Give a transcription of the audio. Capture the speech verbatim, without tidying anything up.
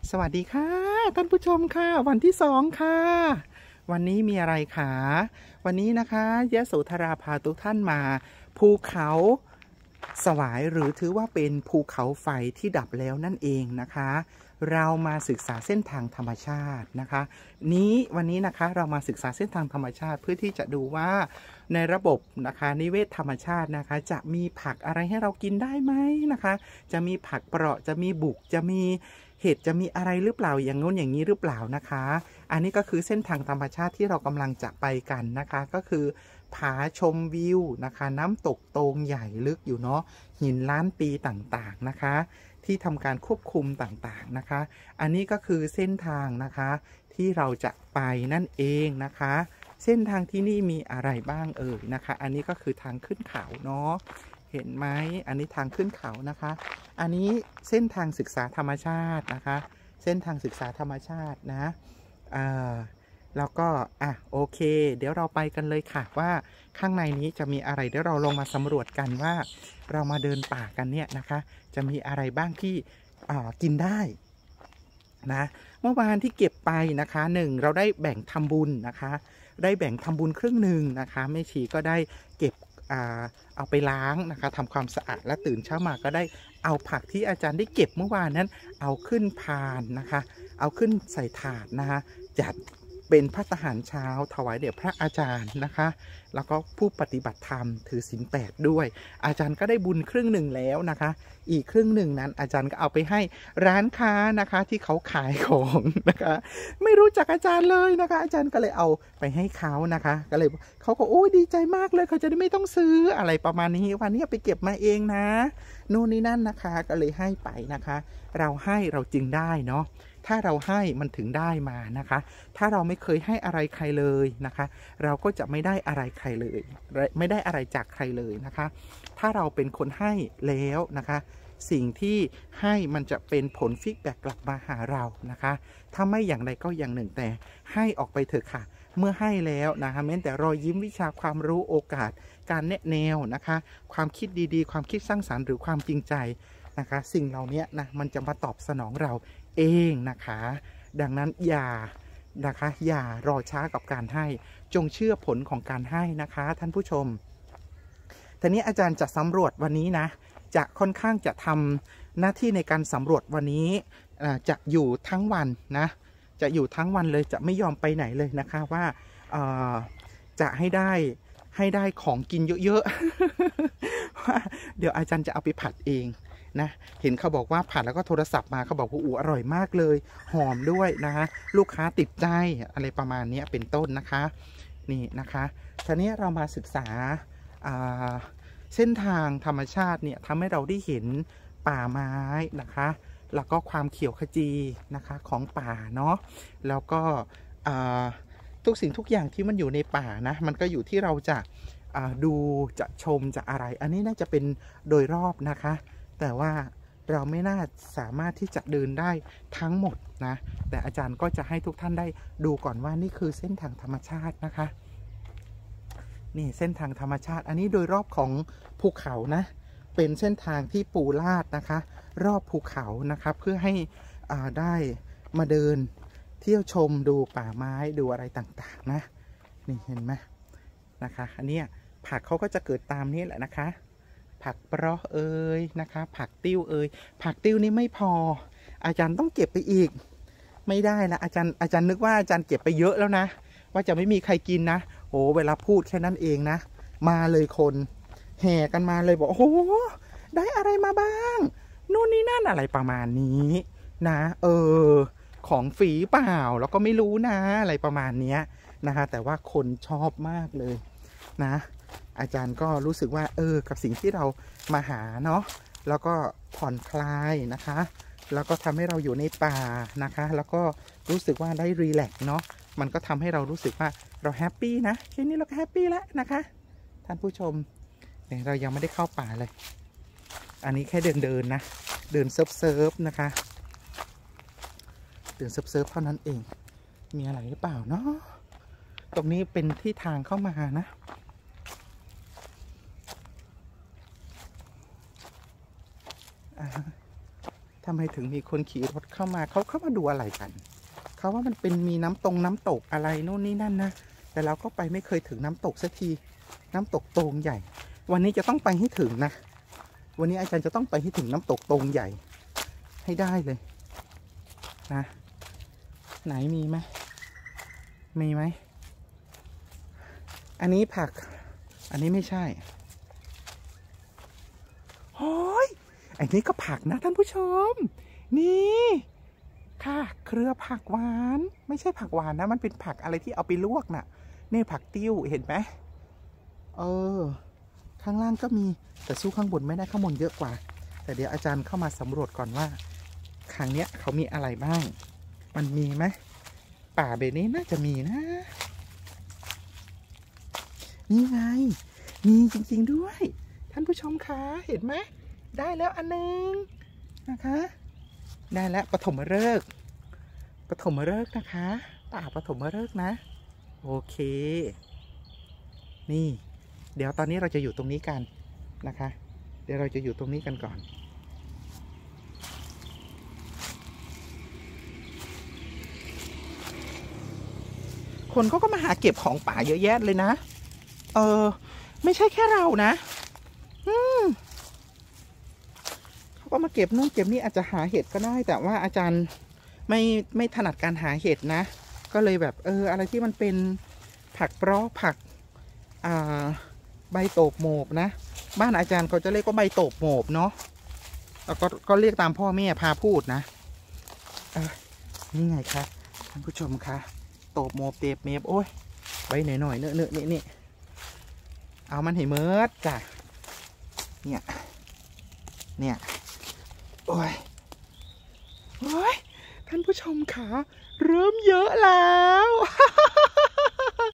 สวัสดีค่ะท่านผู้ชมค่ะวันที่สองค่ะวันนี้มีอะไรคะวันนี้นะคะยโสธราพาทุกท่านมาภูเขาสวายหรือถือว่าเป็นภูเขาไฟที่ดับแล้วนั่นเองนะคะเรามาศึกษาเส้นทางธรรมชาตินะคะนี้วันนี้นะคะเรามาศึกษาเส้นทางธรรมชาติเพื่อที่จะดูว่าในระบบนะคะนิเวศธรรมชาตินะคะจะมีผักอะไรให้เรากินได้ไหมนะคะจะมีผักเปราะจะมีบุกจะมีเห็ดจะมีอะไรหรือเปล่าอย่างโน้นอย่างนี้หรือเปล่านะคะอันนี้ก็คือเส้นทางธรรมชาติที่เรากำลังจะไปกันนะคะก็คือผาชมวิวนะคะน้ำตกโตงใหญ่ลึกอยู่เนาะหินล้านปีต่างๆนะคะที่ทำการควบคุมต่างๆนะคะอันนี้ก็คือเส้นทางนะคะที่เราจะไปนั่นเองนะคะเส้นทางที่นี่มีอะไรบ้างเอ่ยนะคะอันนี้ก็คือทางขึ้นเขาเนาะเห็นไหมอันนี้ทางขึ้นเขานะคะอันนี้เส้นทางศึกษาธรรมชาตินะคะเส้นทางศึกษาธรรมชาตินะอ่าแล้วก็อ่ะโอเคเดี๋ยวเราไปกันเลยค่ะว่าข้างในนี้จะมีอะไรเดี๋ยวเราลงมาสำรวจกันว่าเรามาเดินป่ากันเนี่ยนะคะจะมีอะไรบ้างที่อ่ากินได้นะเมื่อวานที่เก็บไปนะคะหนึ่งเราได้แบ่งทำบุญนะคะได้แบ่งทำบุญครึ่งหนึ่งนะคะแม่ชีก็ได้เก็บเอาไปล้างนะคะทำความสะอาดและตื่นเช้ามาก็ได้เอาผักที่อาจารย์ได้เก็บเมื่อวานนั้นเอาขึ้นพานนะคะเอาขึ้นใส่ถาดนะคะจัดเป็นภัตตาหารเช้าถวายแด่พระอาจารย์นะคะแล้วก็ผู้ปฏิบัติธรรมถือศีลแปดด้วยอาจารย์ก็ได้บุญครึ่งหนึ่งแล้วนะคะอีกครึ่งหนึ่งนั้นอาจารย์ก็เอาไปให้ร้านค้านะคะที่เขาขายของนะคะไม่รู้จักอาจารย์เลยนะคะอาจารย์ก็เลยเอาไปให้เขานะคะก็เลยเขาก็โอ้ยดีใจมากเลยเขาจะได้ไม่ต้องซื้ออะไรประมาณนี้วันนี้ไปเก็บมาเองนะนู่นนี่นั่นนะคะก็เลยให้ไปนะคะเราให้เราจึงได้เนาะถ้าเราให้มันถึงได้มานะคะถ้าเราไม่เคยให้อะไรใครเลยนะคะเราก็จะไม่ได้อะไรใครเลยไม่ได้อะไรจากใครเลยนะคะถ้าเราเป็นคนให้แล้วนะคะสิ่งที่ให้มันจะเป็นผลฟีดแบ็กกลับมาหาเรานะคะถ้าไม่อย่างใดก็อย่างหนึ่งแต่ให้ออกไปเถอะค่ะเมื่อให้แล้วนะคะแม้แต่รอยยิ้มวิชาความรู้โอกาสการแนะแนวนะคะความคิดดีๆความคิดสร้างสรรค์หรือความจริงใจนะคะสิ่งเหล่านี้นะมันจะมาตอบสนองเราเองนะคะดังนั้นอย่านะคะอย่ารอช้ากับการให้จงเชื่อผลของการให้นะคะท่านผู้ชมทีนี้อาจารย์จะสำรวจวันนี้นะจะค่อนข้างจะทำหน้าที่ในการสำรวจวันนี้จะอยู่ทั้งวันนะจะอยู่ทั้งวันเลยจะไม่ยอมไปไหนเลยนะคะว่าจะให้ได้ให้ได้ของกินเยอะๆ เดี๋ยวอาจารย์จะเอาไปผัดเองนะเห็นเขาบอกว่าผัดแล้วก็โทรศัพท์มาเขาบอกว่าอู้อร่อยมากเลยหอมด้วยนะคะลูกค้าติดใจอะไรประมาณนี้เป็นต้นนะคะนี่นะคะทีนี้เรามาศึกษาเส้นทางธรรมชาติเนี่ยทำให้เราได้เห็นป่าไม้นะคะแล้วก็ความเขียวขจีนะคะของป่าเนาะแล้วก็ทุกสิ่งทุกอย่างที่มันอยู่ในป่านะมันก็อยู่ที่เราจะดูจะชมจะอะไรอันนี้น่าจะเป็นโดยรอบนะคะแต่ว่าเราไม่น่าสามารถที่จะเดินได้ทั้งหมดนะแต่อาจารย์ก็จะให้ทุกท่านได้ดูก่อนว่านี่คือเส้นทางธรรมชาตินะคะนี่เส้นทางธรรมชาติอันนี้โดยรอบของภูเขานะเป็นเส้นทางที่ปูลาดนะคะรอบภูเขานะคะเพื่อให้ได้มาเดินเที่ยวชมดูป่าไม้ดูอะไรต่างๆนะนี่เห็นไหมนะคะอันนี้ผักเขาก็จะเกิดตามนี้แหละนะคะผักเปราะเอ่ยนะคะผักติ้วเอ่ยผักติ้วนี่ไม่พออาจารย์ต้องเก็บไปอีกไม่ได้ละอาจารย์อาจารย์นึกว่าอาจารย์เก็บไปเยอะแล้วนะว่าจะไม่มีใครกินนะโอ้เวลาพูดแค่นั้นเองนะมาเลยคนแห่กันมาเลยบอกโอ้โหได้อะไรมาบ้างนู่นนี่นั่นอะไรประมาณนี้นะเออของฟรีเปล่าแล้วก็ไม่รู้นะอะไรประมาณนี้นะคะแต่ว่าคนชอบมากเลยนะอาจารย์ก็รู้สึกว่าเออกับสิ่งที่เรามาหาเนาะแล้วก็ผ่อนคลายนะคะแล้วก็ทำให้เราอยู่ในป่านะคะแล้วก็รู้สึกว่าได้รีแลกซ์เนาะมันก็ทำให้เรารู้สึกว่าเราแฮปปี้นะแค่นี้เราก็แฮปปี้แล้วนะคะท่านผู้ชมเนี่ยเรายังไม่ได้เข้าป่าเลยอันนี้แค่เดินเดินนะเดินเซิร์ฟเซิร์ฟนะคะเดินเซิร์ฟเซิร์ฟเท่านั้นเองมีอะไรหรือเปล่าเนาะตรงนี้เป็นที่ทางเข้ามานะทำไมถึงมีคนขี่รถเข้ามาเขาเข้ามาดูอะไรกันเขาว่ามันเป็นมีน้ำตรงน้ำตกอะไรโน่นนี่นั่นนะแต่เราก็ไปไม่เคยถึงน้ำตกสักทีน้ำตกโตงใหญ่วันนี้จะต้องไปให้ถึงนะวันนี้อาจารย์จะต้องไปให้ถึงน้ำตกโตงใหญ่ให้ได้เลยนะไหนมีไหมมีไหมอันนี้ผักอันนี้ไม่ใช่โอ้ยอันนี้ก็ผักนะท่านผู้ชมนี่ค่ะเครือผักหวานไม่ใช่ผักหวานนะมันเป็นผักอะไรที่เอาไปลวกน่ะนี่ผักติ้วเห็นไหมเออข้างล่างก็มีแต่สู้ข้างบนไม่ได้ข้างบนเยอะกว่าแต่เดี๋ยวอาจารย์เข้ามาสำรวจก่อนว่าครั้งเนี้ยเขามีอะไรบ้างมันมีไหมป่าเบนี้น่าจะมีนะนี่ไงมีจริงๆด้วยท่านผู้ชมคะเห็นไหมได้แล้วอันนึงนะคะได้แล้วปฐมฤกษ์ปฐมฤกษ์นะคะป่าปฐมฤกษ์นะโอเคนี่เดี๋ยวตอนนี้เราจะอยู่ตรงนี้กันนะคะเดี๋ยวเราจะอยู่ตรงนี้กันก่อนคนเขาก็มาหาเก็บของป่าเยอะแยะเลยนะเออไม่ใช่แค่เรานะอืมเขาก็มาเก็บนู่นเก็บนี่อาจจะหาเห็ดก็ได้แต่ว่าอาจารย์ไม่ไม่ถนัดการหาเห็ดนะก็เลยแบบเอออะไรที่มันเป็นผักเปราะผักอ่าใบโตบโหมบนะบ้านอาจารย์เขาจะเรียกว่าใบโตบโหมบเนาะแล้วก็ก็เรียกตามพ่อแม่พาพูดนะเออนี่ไงคะท่านผู้ชมคะโตบโหมบเตบเมบโอ้ยไว้หน่อยหน่อยเนอะเนอะนี่นี่เอามันให้เมิดจ้ะเนี่ยเนี่ยโอ้ยโอ้ยท่านผู้ชมคะเริ่มเยอะแล้ว